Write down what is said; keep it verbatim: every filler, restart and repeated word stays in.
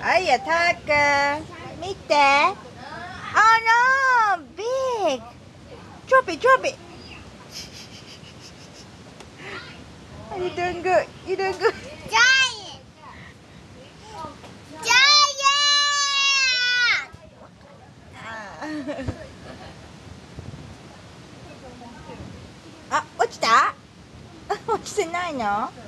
はいや、たーくん。見て。Oh no! Big! Drop it, drop it! You're doing good. You're doing good. Giant! Giant! あ、落ちた落ちてないの